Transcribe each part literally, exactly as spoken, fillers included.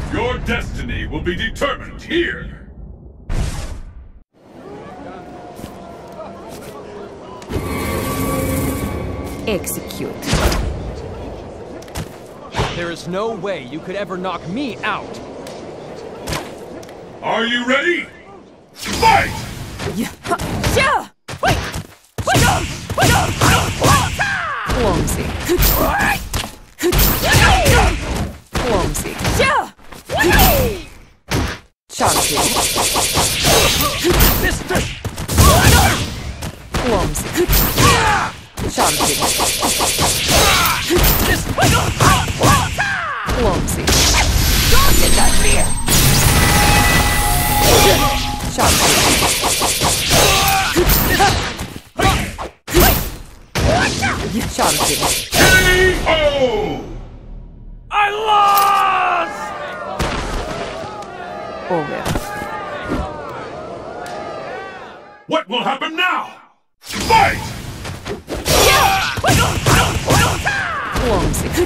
Your destiny will be determined here! Execute. There is no way you could ever knock me out! Are you ready? Fight! Yeah. Yeah. Wait. Clumsy. Clumsy. Yeah. Chunky. Mister! Clumsy. Chunky. Clumsy. Don't get that fear! Chunky. Chunky. K O! I lost! Over. What will happen now? Fight! Clumsy.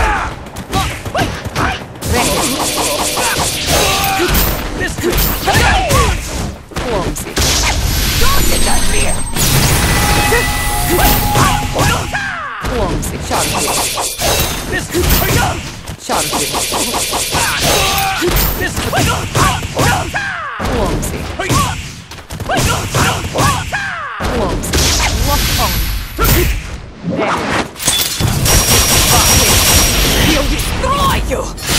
Mister! Clumsy. Don't get that fear! Clumsy. Chunky. Mister! Chunky. Mister! Clumsy. Clumsy. Lock on. Damn. He'll destroy you!